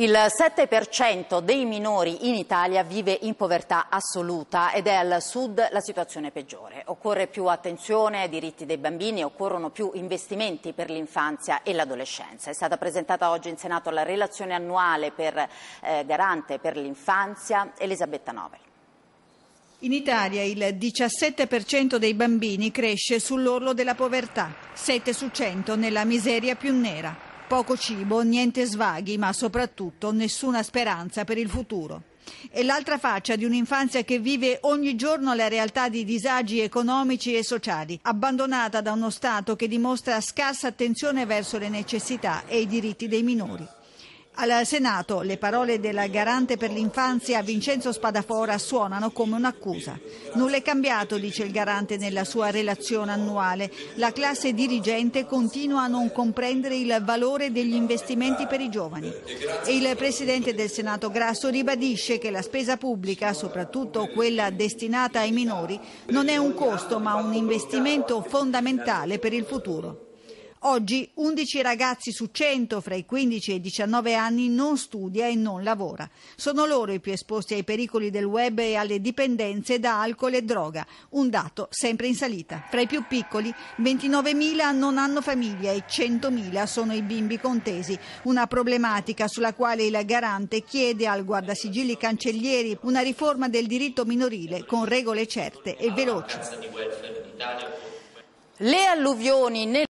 Il 7% dei minori in Italia vive in povertà assoluta ed è al sud la situazione peggiore. Occorre più attenzione ai diritti dei bambini, occorrono più investimenti per l'infanzia e l'adolescenza. È stata presentata oggi in Senato la relazione annuale per Garante per l'infanzia. Elisabetta Novel. In Italia il 17% dei bambini cresce sull'orlo della povertà, 7 su 100 nella miseria più nera. Poco cibo, niente svaghi, ma soprattutto nessuna speranza per il futuro. È l'altra faccia di un'infanzia che vive ogni giorno la realtà di disagi economici e sociali, abbandonata da uno Stato che dimostra scarsa attenzione verso le necessità e i diritti dei minori. Al Senato le parole della Garante per l'infanzia Vincenzo Spadafora suonano come un'accusa. Nulla è cambiato, dice il Garante nella sua relazione annuale. La classe dirigente continua a non comprendere il valore degli investimenti per i giovani. E il Presidente del Senato Grasso ribadisce che la spesa pubblica, soprattutto quella destinata ai minori, non è un costo ma un investimento fondamentale per il futuro. Oggi 11 ragazzi su 100 fra i 15 e i 19 anni non studia e non lavora. Sono loro i più esposti ai pericoli del web e alle dipendenze da alcol e droga, un dato sempre in salita. Fra i più piccoli 29.000 non hanno famiglia e 100.000 sono i bimbi contesi, una problematica sulla quale il Garante chiede al Guardasigilli Cancellieri una riforma del diritto minorile con regole certe e veloci. Le alluvioni